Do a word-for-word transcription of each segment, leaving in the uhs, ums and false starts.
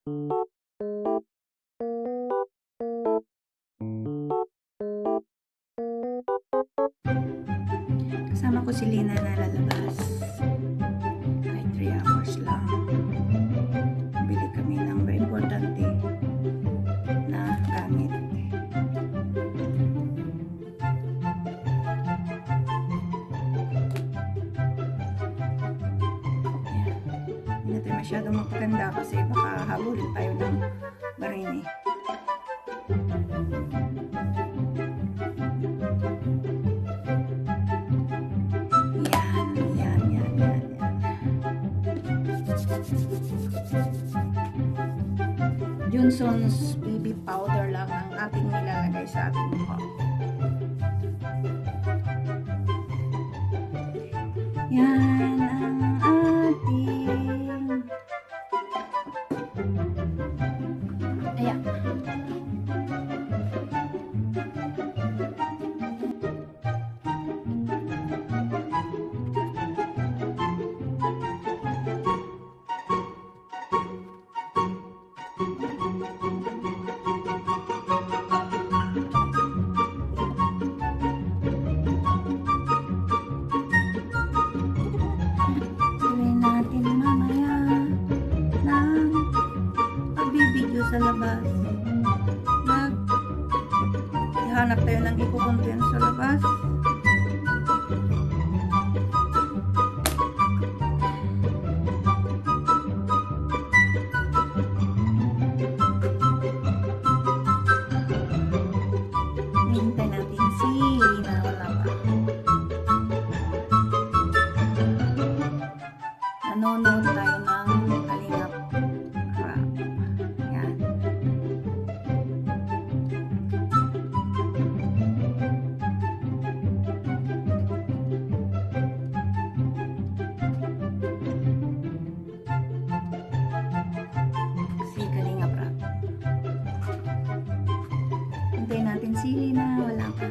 Kasama ko si Lina na lalabas. Kahit three hours lang. Bili kami ng very importante na gamit. Hindi natin masyadong magpaganda kasi baka habulin tayo ng barini. Johnson's baby powder lang ang ating nilalagay sa ating mukha. Yan ang ating ayan. Sa labas. Nag ihanap tayo ng ikukontent sa labas. Hintay natin si Lina, wala pa. Nanonood tayo ng Kalingap. Hintayin natin si Lina, wala pa.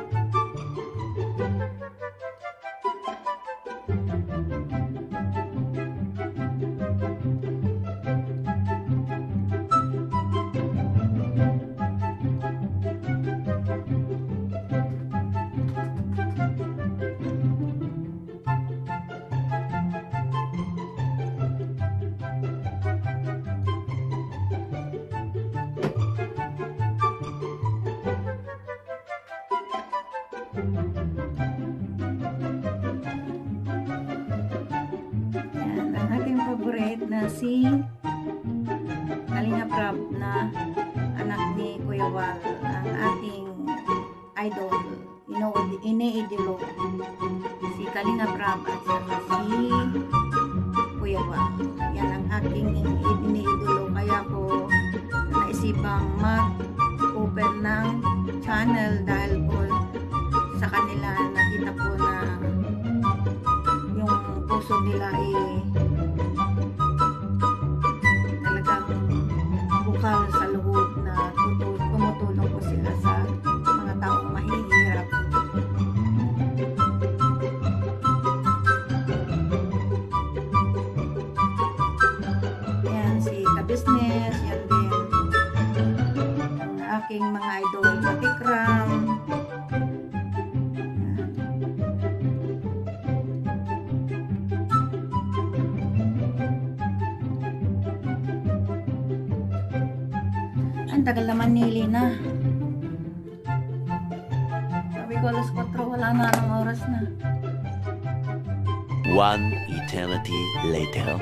Yan, ang ating favorite na si Kalingap Rab na anak ni Kuya Wal, ang ating idol, iniidolo si Kalingap Rab at saka si Kuya Wal. Yan ang aking iniidolo, kaya ko naisipang mag-open ng channel dahil po sa kanila nakita po na yung puso nila ay talagang bukal sa loob na tumutulong po sila sa mga taong mahihirap. Yan si Ka-Business, yan din ang aking mga idol, Patikram. Ang tagal naman ni Lina. Sabi ko alas kwatro, wala na, anong oras na. One eternity later.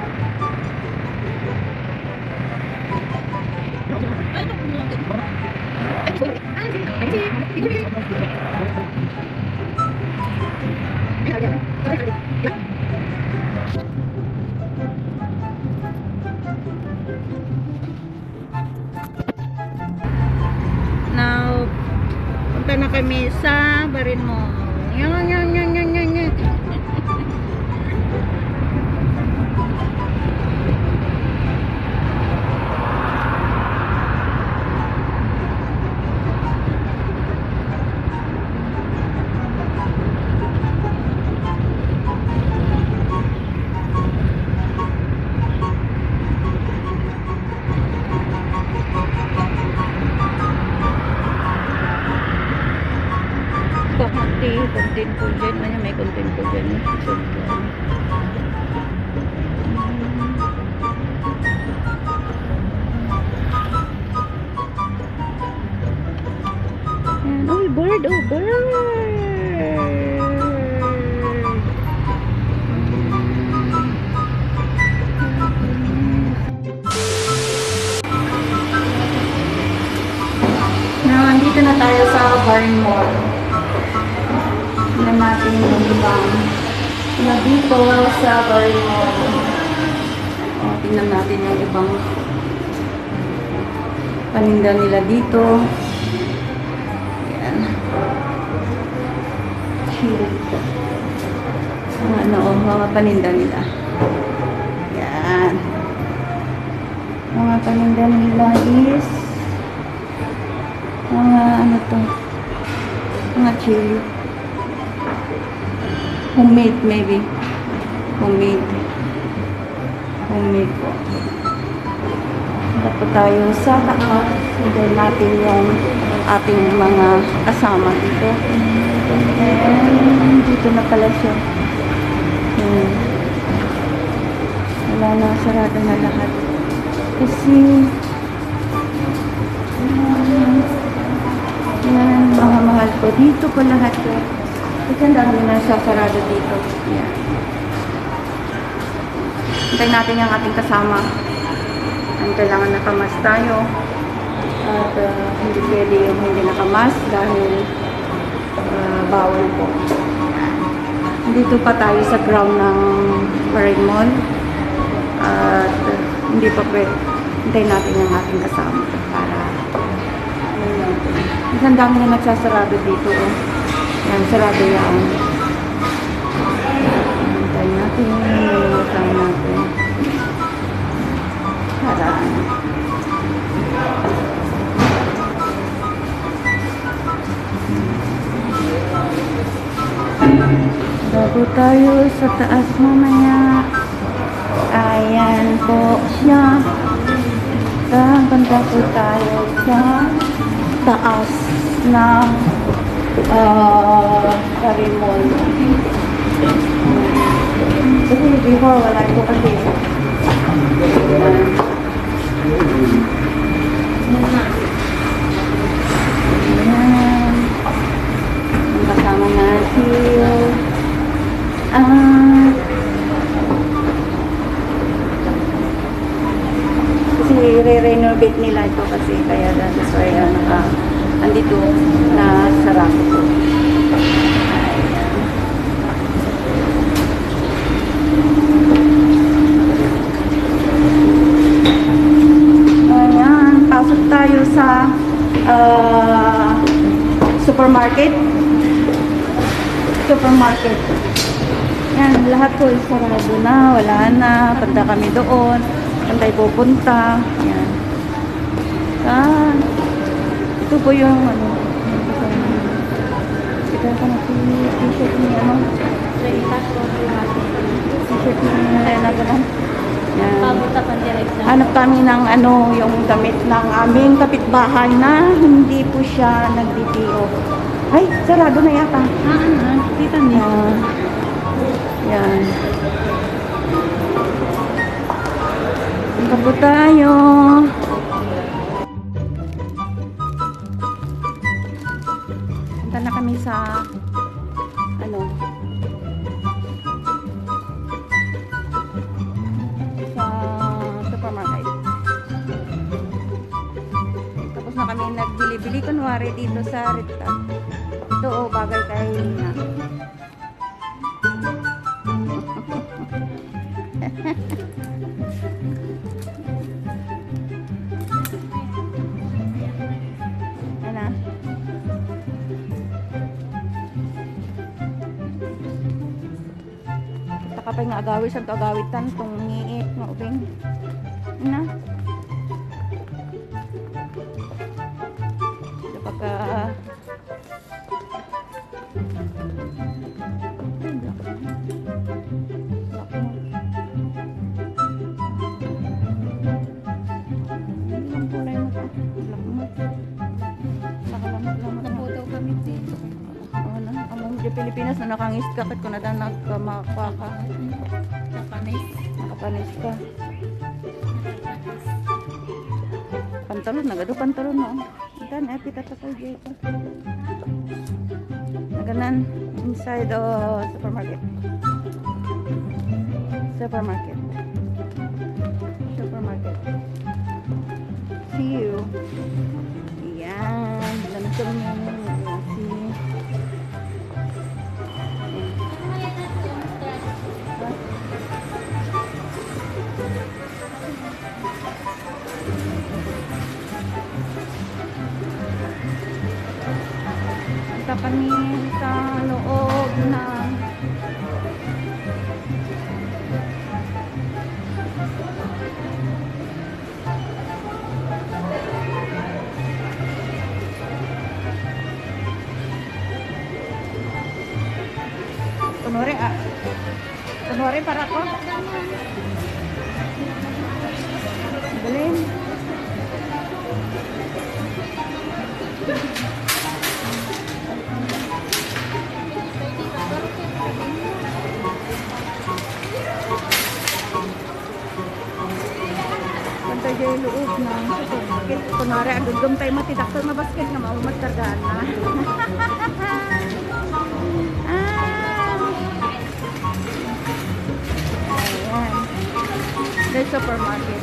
Now, punta na kami sa Barin Mall. Yan, yan, yan, yan, yan, yan. content ko dyan. Ano, may content ko dyan. Ayan. Oh, bird. Oh, bird. Nandito na tayo sa Barn Mall. Tingnan natin yung ibang na dito sa Barn Mall. O, tingnan natin yung ibang paninda nila dito. Ayan. Ano, oh, mga paninda nila. Ayan. Mga paninda nila is mga ano to, mga chili, homemade maybe, homemade, homemade po. Punta tayo sa taas, hintayin natin yung ating mga kasama dito. And dito na pala siya. Hmm. Wala na, sarado na lahat. Kasi um, yan, mga mahal ko. Dito po lahat ko. Kasi ang dami na sarado dito. Yan. Hintayin natin yung ating kasama. Ang kailangan nakamas tayo. At uh, hindi pwede yung hindi nakamas dahil uh, bawal po. Dito pa tayo sa ground ng Barn Mall. At uh, hindi pa pwede. Hintayin natin yung ating kasama para ang dami na nagsasarado dito. Oh. Yan, sarado yan. Hintayin natin. Hintayin natin. Para bago tayo sa taas mamaya. Ayan po siya. Punta po tayo sa taas ng uh, Barn Mall. Kasi before wala ito kasi. Ayan. Ang kasama natin. Ah, kasi re-renovate nila ito kasi kaya that's why uh, naka andito na sarado po. Ayan, pasok tayo sa uh, supermarket. Supermarket. Yan, lahat po sarado na, wala na. Punta kami doon. Saan tayo pupunta. Yan. Ah, ito po yung ano. Ito yung t-shirt ni ano. T-shirt ni Helena Galan. Yan. Hanap kami ng ano, yung damit ng aming kapitbahay na hindi po siya nag-D P O. Ay, sarado na yata. Ah, ano? Kita niya. Yan. Punta po tayo. Punta na kami sa ano sa supermarket. Tapos na kami nagbili-bili kunwari dito sa Rita. Ito oh, bagay kay na. Ano? Taka pa nga agawid sa agawitan tong ngiit nga ubing. Ano? Pagka Pilipinas na nakangis ka kat ko na dan nagkamakwa ka. Japanese. Nakapanis ka. Pantalon, nagado pantalon mo. Dan, eh, pita ta ko dito. Naganan, inside the supermarket. Supermarket. Supermarket. See you. Yan. Dami ko naman. See. Punta kami sa loob ng kunwari ah kunwari para ko galing. Pantay dyan yung loob ng supermarket. Kunwari, agagam tayo matidaktal na basket nga maumat kargaan na. Ah. Ayan. There's supermarket.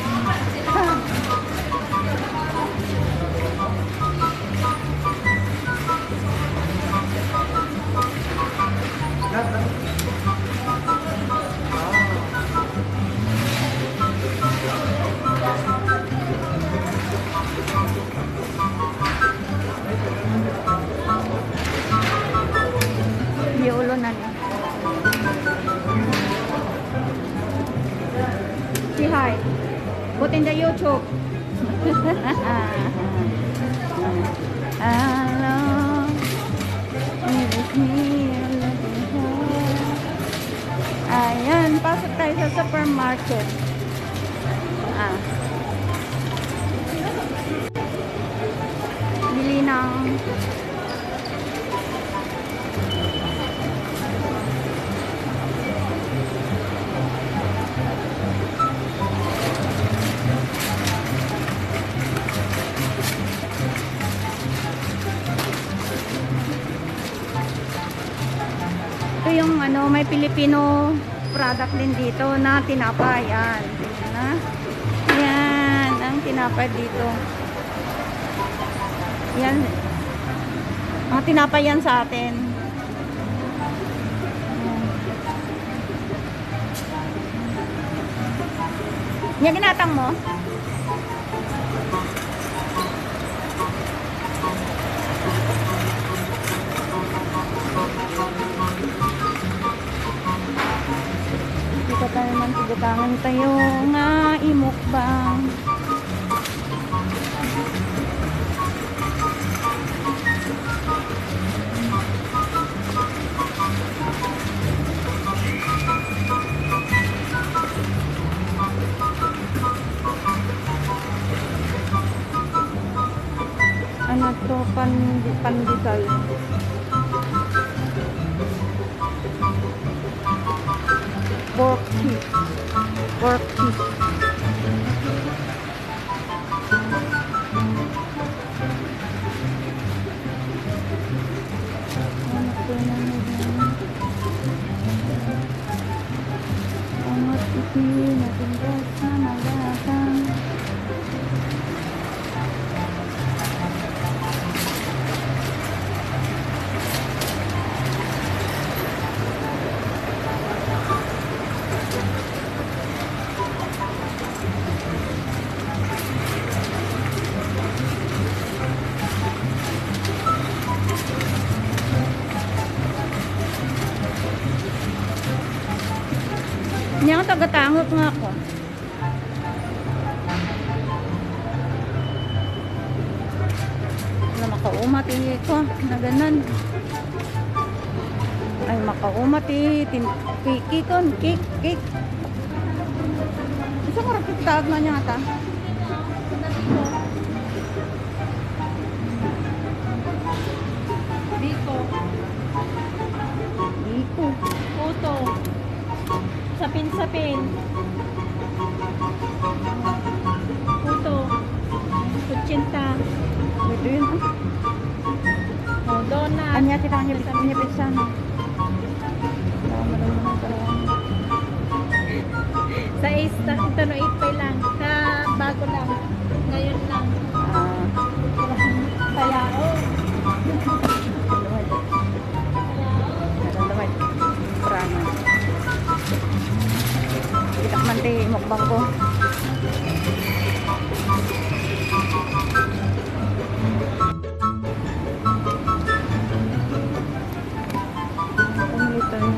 Hindi ulo na niya. Say hi. Put in the YouTube. Hello. It's me. Ayan, pasok tayo sa supermarket. Ah. Bili ng ito yung ano, may Filipino product din dito na tinapay. Yan. Na? Yan. Ang tinapay dito. Yan. Ang tinapay yan sa atin. Yan. Yan ginatang mo? Kita tayo man tigatangan tayo nga imukbang. Ano to? Pan, pandesal. Pork cheese. Pork cheese. Ano po na nila? Angat iti natindas na malatang. Niya ang tagatangot nga ako. Na makaumat eh ko na ganan. Ay makaumat eh kikon kik kik. Isa ko rakit taag na niya ata. Biko. Kanya kita kanya kanya pisan. Sa is, ta- ito no ipay lang. Sa bago lang. Ngayon lang. Ah, Kaya, oh. Dalamay. Prana. Kita man ti mukbang ko. Pumili tayo.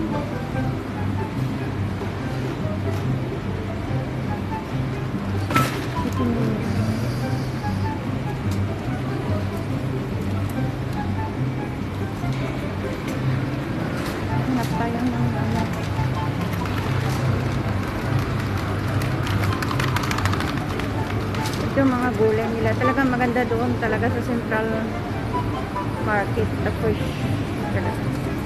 Hanap tayo ng ano. Ito mga gulay nila. Talagang maganda doon talaga sa Central Market. The fish. Talaga.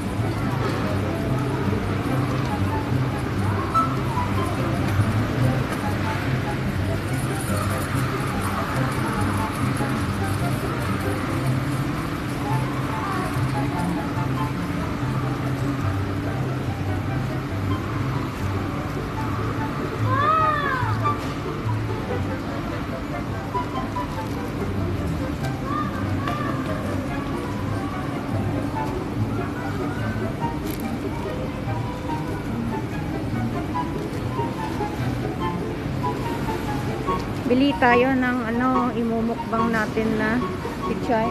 Bili tayo ng ano, imumukbang natin na pichay.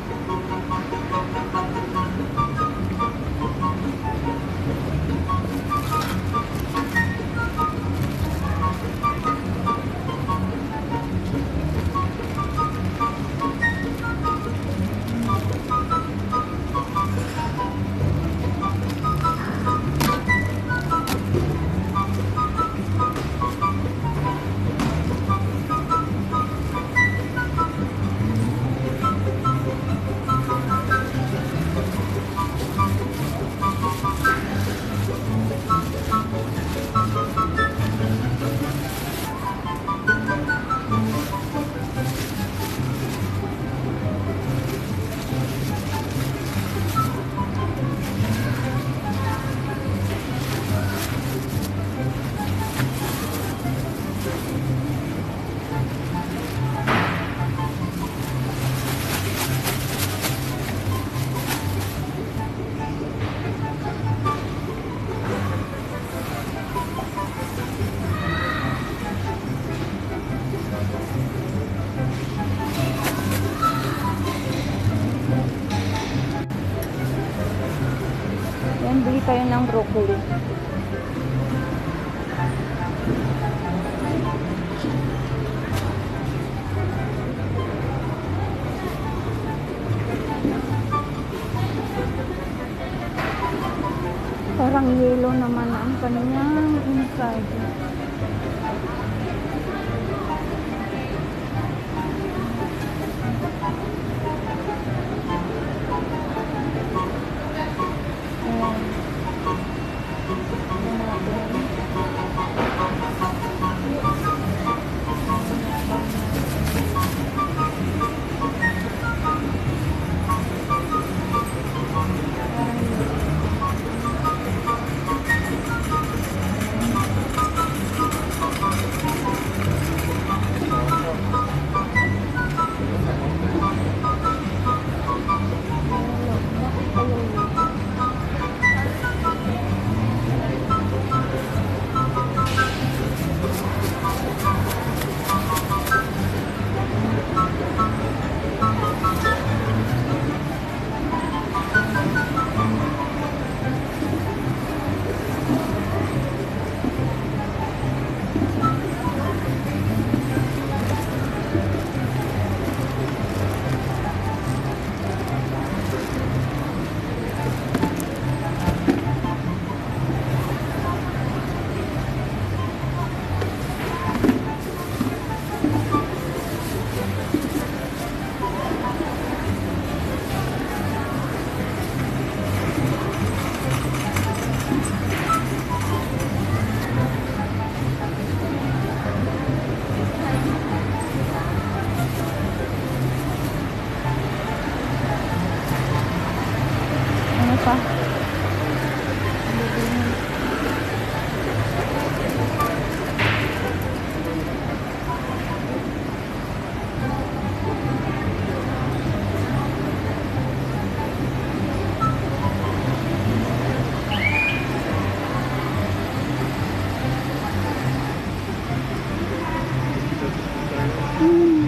Yan, bili tayo ng broccoli. Parang yellow naman ang kanyang inside. Hmm.